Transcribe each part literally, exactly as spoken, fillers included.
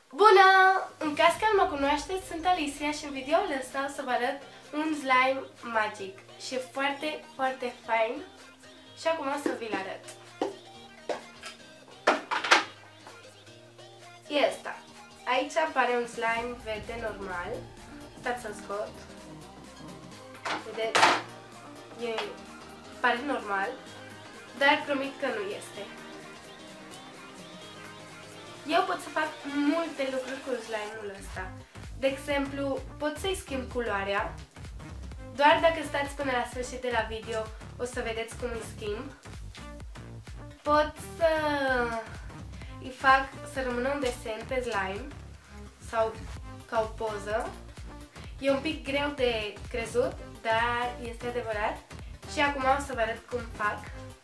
Bună! În caz că nu mă cunoașteți, sunt Alicia și în videoul ăsta o să vă arăt un slime magic și e foarte, foarte fain și acum o să vi-l arăt. E ăsta. Aici apare un slime verde normal. Stați să-l scot. Vedeți? E, pare normal, dar promit că nu este. Eu pot să fac multe lucruri cu slime-ul ăsta. De exemplu, pot să-i schimb culoarea. Doar dacă stați până la sfârșit de la video, o să vedeți cum îi schimb. Pot să îi fac să rămână un desen pe slime sau ca o poză. E un pic greu de crezut, dar este adevărat. Și acum o să vă arăt cum fac.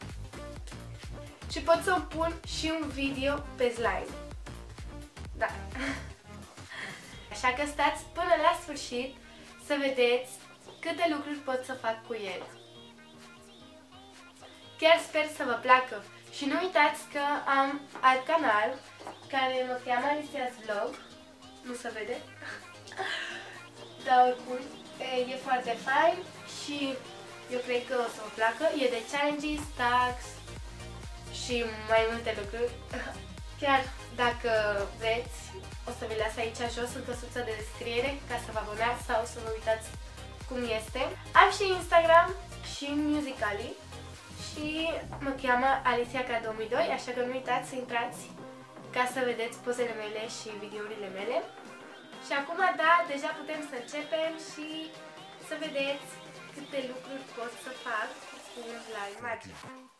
Și pot să pun și un video pe slime. Da. Așa că stați până la sfârșit să vedeți câte lucruri pot să fac cu el. Chiar sper să vă placă. Și nu uitați că am alt canal care mă cheamă Alicia's Vlog. Nu se vede? Dar oricum e foarte fain și eu cred că o să vă placă. E de challenges, tags și mai multe lucruri. Chiar dacă vreți, o să vi las aici jos în căsuța de descriere ca să vă abonați sau să vă uitați cum este. Am și Instagram și Musical.ly și mă cheamă Alicia ca două mii doi, așa că nu uitați să intrați ca să vedeți pozele mele și videourile mele. Și acum, da, deja putem să începem și să vedeți câte lucruri pot să fac cu un slime magic.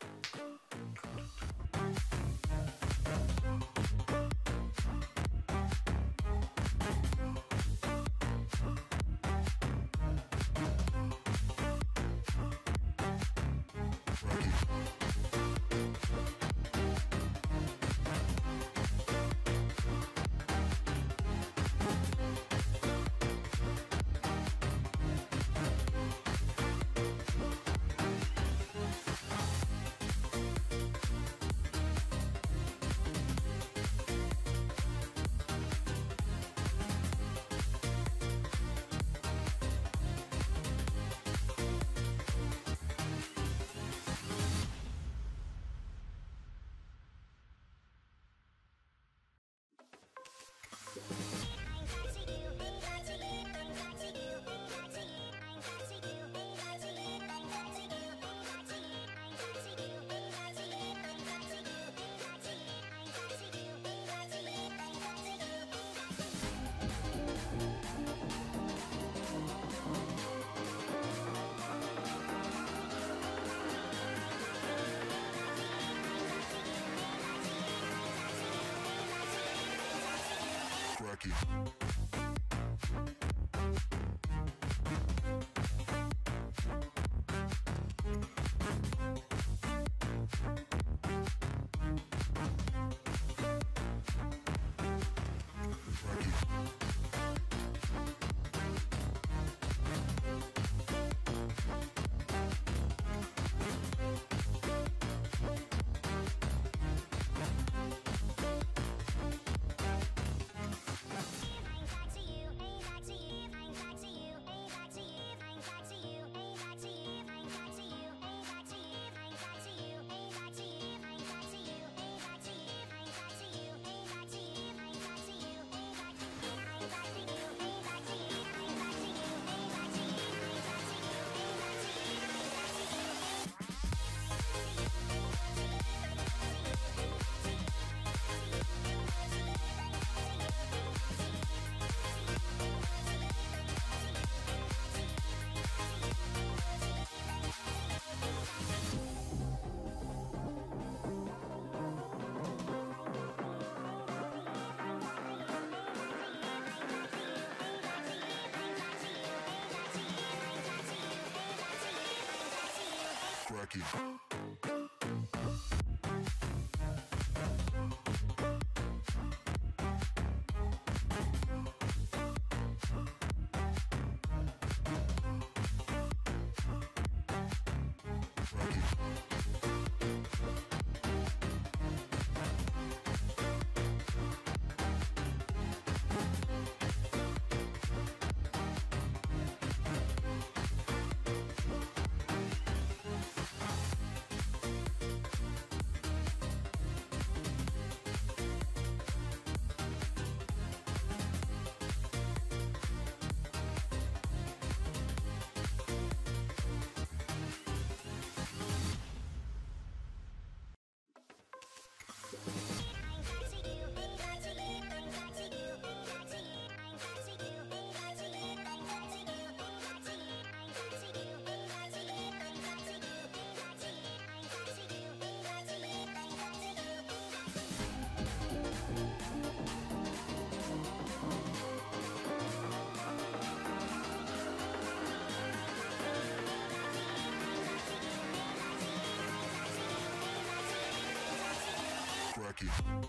Cracky. Cracky. Cracking.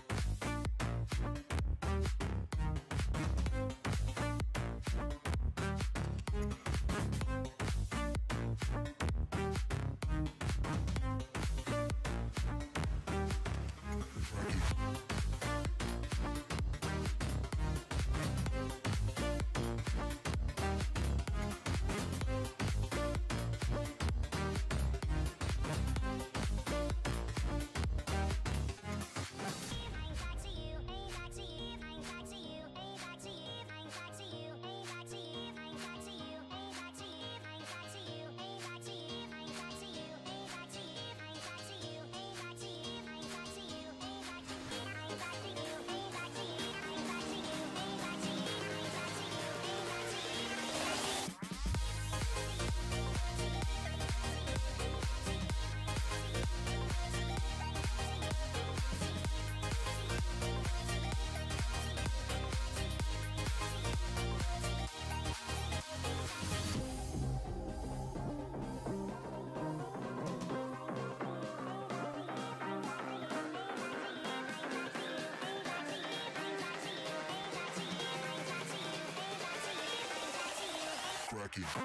Cracking.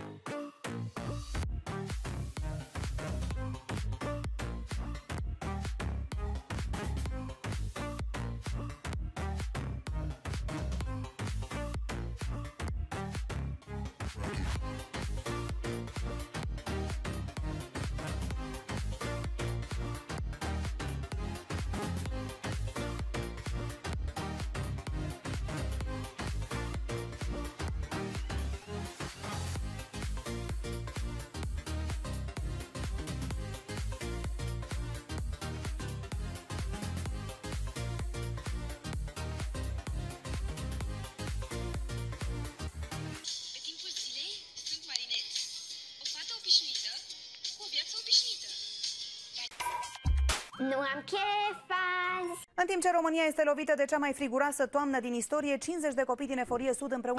Nu am chef azi. În timp ce România este lovită de cea mai friguroasă toamnă din istorie, cincizeci de copii din Eforie Sud împreună...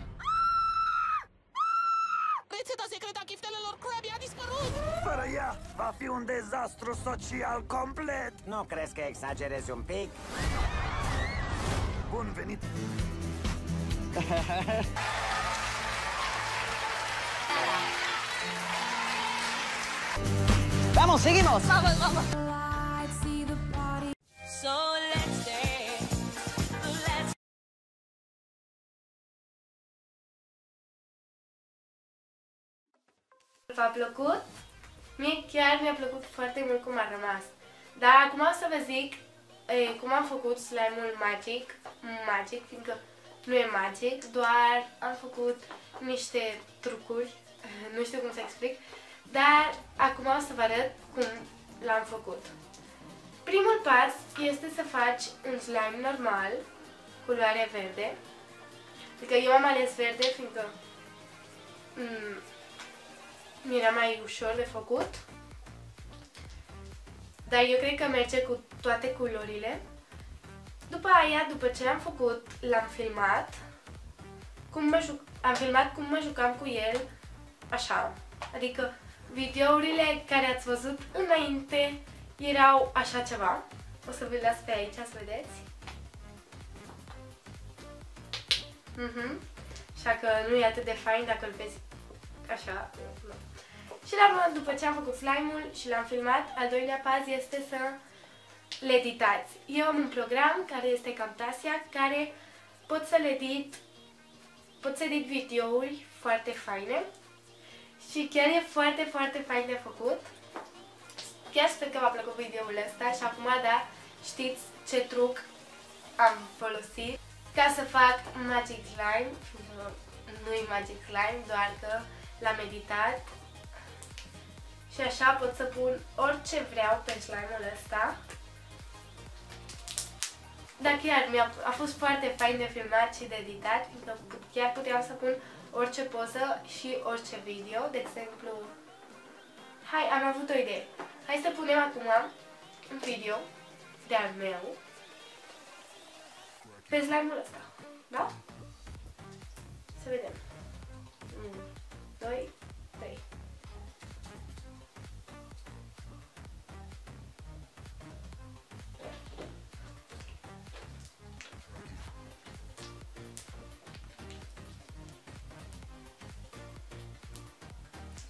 Rețeta secretă a chiftelelor Krabby a dispărut! Fără ea va fi un dezastru social complet. Nu crezi că exagerezi un pic? Bun venit! Vamos, seguimos! Vamos, vamos! So let's dance, let's... V-a plăcut? Mie chiar mi-a plăcut foarte mult cum a rămas. Dar acum o să vă zic e, cum am făcut slime-ul magic, magic, fiindcă nu e magic, doar am făcut niște trucuri, nu știu cum să explic, dar acum o să vă arăt cum l-am făcut. Primul pas este să faci un slime normal, culoare verde, adică eu am ales verde fiindcă mi era mai ușor de făcut, dar eu cred că merge cu toate culorile. După aia, după ce am făcut, l-am filmat, cum mă juc am filmat cum mă jucam cu el, așa, adică videourile care ați văzut înainte erau așa ceva. O să vă las pe aici să vedeți. Mhm. Așa că nu e atât de fain dacă îl vezi așa. Nu. Și la urmă, după ce am făcut slime-ul și l-am filmat, al doilea pas este să le editați. Eu am un program care este Camtasia, care pot să le edit, pot să edit videouri foarte faine și chiar e foarte, foarte fain de făcut. Chiar sper că v-a plăcut videoul ăsta și acum, da, știți ce truc am folosit ca să fac Magic Slime. Nu-i Magic Slime, doar că l-am editat. Și așa pot să pun orice vreau pe slime-ul ăsta. Dar chiar mi-a a fost foarte fain de filmat și de editat, fiindcă chiar puteam să pun orice poză și orice video. De exemplu, hai, am avut o idee. Hai să punem acum un video de-al meu pe slime-ul ăsta. Da? Să vedem. unu, doi, trei.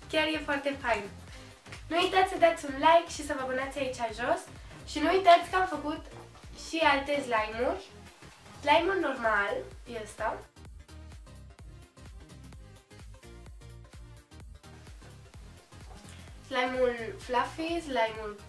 chiar e foarte fain. Nu uitați să dați un like și să vă abonați aici jos și nu uitați că am făcut și alte slime-uri. Slime-ul normal e ăsta. Slime-ul fluffy, slime-ul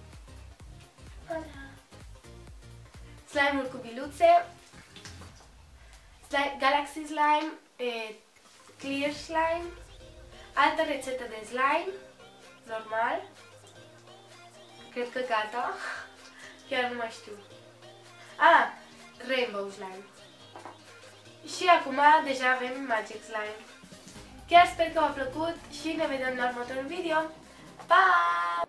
slime-ul cu biluțe, slime, Galaxy Slime, e, Clear Slime, altă rețetă de slime, normal, cred că gata, chiar nu mai știu. Ah, Rainbow Slime. Și acum deja avem Magic Slime. Chiar sper că v-a plăcut și ne vedem la următorul video. Pa!